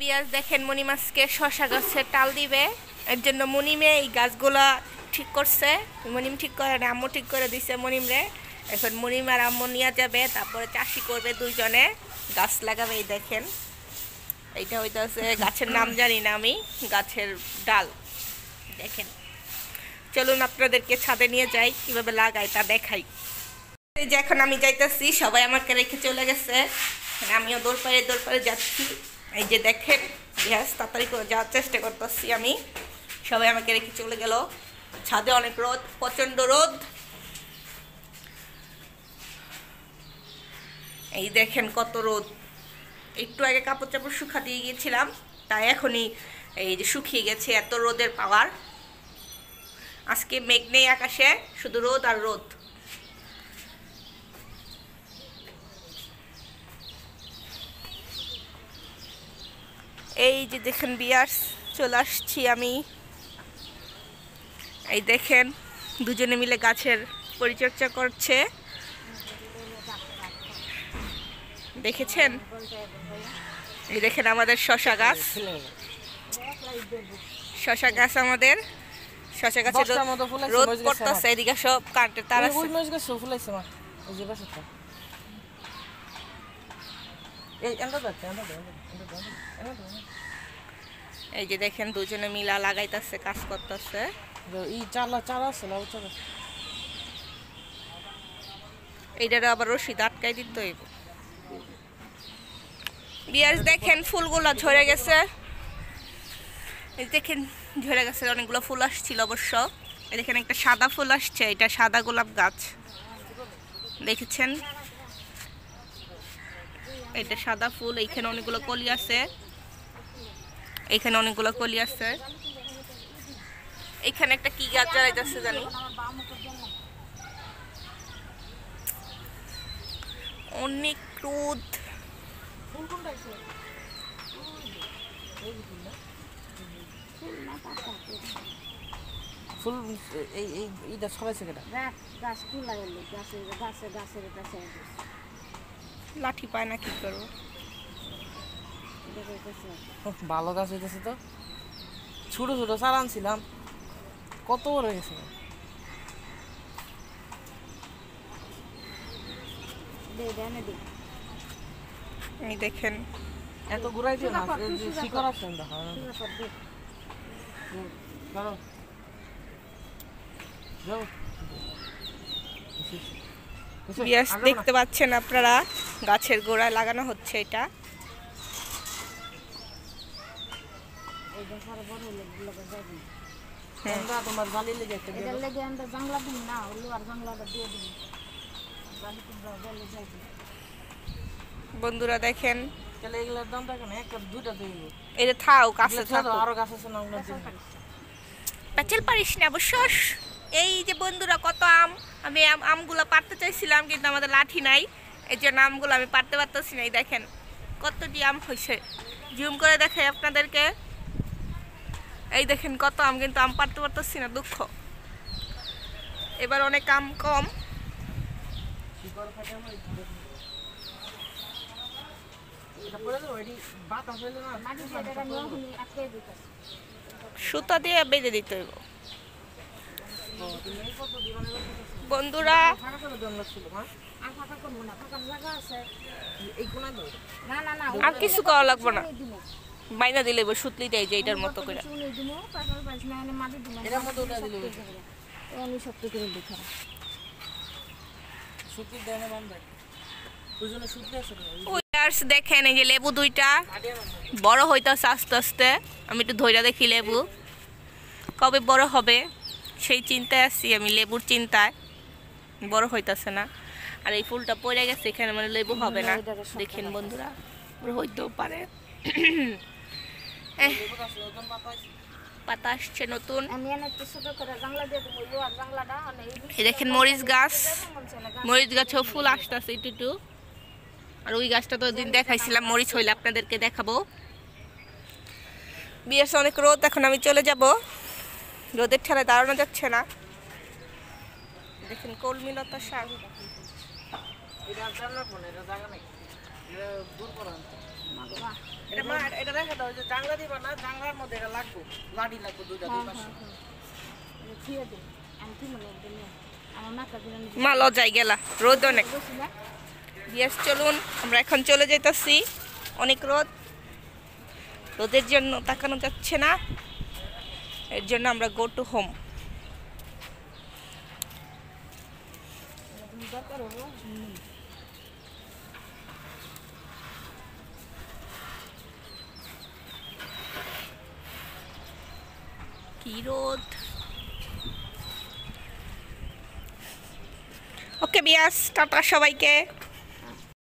বিয়াস দেখেন মনিম আজকে শশা গাছের টাল দিবে, এর জন্য মনিমে এই গাছগুলা ঠিক করছে। মনিম ঠিক করে না, আম্মু ঠিক করে দিছে মনিম রে। এখন মনিম আর আম্মু নিয়ে যাবে, তারপরে চাষি করবে, দুইজনে গাছ লাগাবে। এই দেখেন এইটা হইতেছে গাছের নাম জানি না আমি, গাছের ডাল দেখেন। চলুন আপনাদেরকে ছাদে নিয়ে যাই, কিভাবে লাগাই তা দেখাই। এই যে এখন আমি যাইতেছি, সবাই আমাকে রেখে চলে গেছে, আমিও দৌড় পাড়ে যাচ্ছি। এই যে দেখেন গ্যাস তাড়াতাড়ি করে যাওয়ার চেষ্টা করতেছি আমি, সবাই আমাকে রেখে চলে গেল। ছাদে অনেক রোদ, প্রচন্ড রোদ। এই দেখেন কত রোদ। একটু আগে কাপড় চাপড় শুকা দিয়ে গিয়েছিলাম, তাই এখনই এই যে শুকিয়ে গেছে, এত রোদের পাওয়ার। আজকে মেঘ নেই আকাশে, শুধু রোদ আর রোদ। এই যে দেখেন বিয়ার্স, চলে আসছি আমি। এই দেখেন দুজনে মিলে গাছের পরিচর্যা করছে, দেখেছেন? এই দেখেন আমাদের শশা গাছ, আমাদের শশা গাছে রোদ পড়তেছে, এদিকে সব কাটে তারা। এই যে দেখেন দুজনে মিলা লাগাইতেছে, কাজ করতেছে। এইটারে আবার রশিদ আটকাই দিতে হইব। বিয়ার্স দেখেন ফুলগুলো ঝরে গেছে, এই দেখেন ঝরে গেছে, অনেকগুলো ফুল আসছিল অবশ্য। এই দেখেন একটা সাদা ফুল আসছে, এটা সাদা গোলাপ গাছ, দেখেছেন? এটা সাদা ফুল, এইখানে অনেকগুলো কলি আছে, এইখানে অনেকগুলো কলি আছে। এইখানে একটা কি গাছ জ্বালাইতেছে জানি, অনেক রোদ। ফুল এইটা ছড়াইছে কেটা? গাছ ফুল লাগাইলো, গাছের লাঠি পায় না, কি করবো? ভালো গাছ হইতেছে তো। ছোট ছোট চারা আনছিলাম, কত বড় গেছে। এই দেখেন এত ঘুরাই দিও না, শিকড় আছে দেখো। দেখতে পাচ্ছেন আপনারা, গাছের গোড়ায় লাগানো হচ্ছে এটা। বন্ধুরা দেখেন, এটা থাও কাছে থাকো, আরো গাছ আছে না, প্যাচেল পারিস না অবশ্য। এই যে বন্ধুরা কত আম, আমি আমগুলো পাড়তে চাইছিলাম কিন্তু আমাদের লাঠি নাই, এই জন্য আমগুলো আমি পাড়তে পারতেছি না। এই দেখেন কতটি আম হয়েছে, জুম করে দেখাই আপনাদেরকে। এই দেখেন কত আম, কিন্তু আম পাড়তে পারতেছি না, দুঃখ। এবার অনেক আম কম। সুতা দিয়ে বেঁধে দিতে হইব বন্ধুরা। আর কিছু করা লাগবে না, বাইনা দিলে সুতলি দেয় যে এটার মতো করে। দেখেন এই যে লেবু দুইটা বড় হইতেছে আস্তে আস্তে, আমি একটু ধৈর্য দেখি লেবু কবে বড় হবে সেই চিন্তায় আছি আমি, লেবুর চিন্তায়। বড় হইতেছে না, আর এই ফুলটা পড়ে গেছে এখানে, মানে লেবু হবে না। দেখেন বন্ধুরা, হইতেও পারে। পাতা আসছে নতুন। এই দেখেন মরিচ গাছ, মরিচ গাছেও ফুল আসতেছে একটু একটু। আর ওই গাছটা তো দিন দেখাইছিলাম, মরিচ হইলে আপনাদেরকে দেখাবো। বিয়ের অনেক রোদ, এখন আমি চলে যাব, রোদের ঠেলায় দাঁড়ানো যাচ্ছে না। দেখেন কলমিলতা শাক, মাগো মা এটা মা এটা রেখে দাও যে জাংলা দিবা না জাংলার মধ্যে এটা লাগবে লাডি লাগবে দুইটা দুই পাশে থিয়ে দে আমি কি মনে একদম আমার মাথা দিন মা লজাই গেলা রোদ অনেক বসি না ইয়েস চলুন আমরা এখন চলে যাইতাছি অনেক রোদ রোদের জন্য তাকানো যাচ্ছে না এর জন্য আমরা গো টু হোম তুমি দরকার হলো কি রোদ ওকে বিয়াস টাটা সবাইকে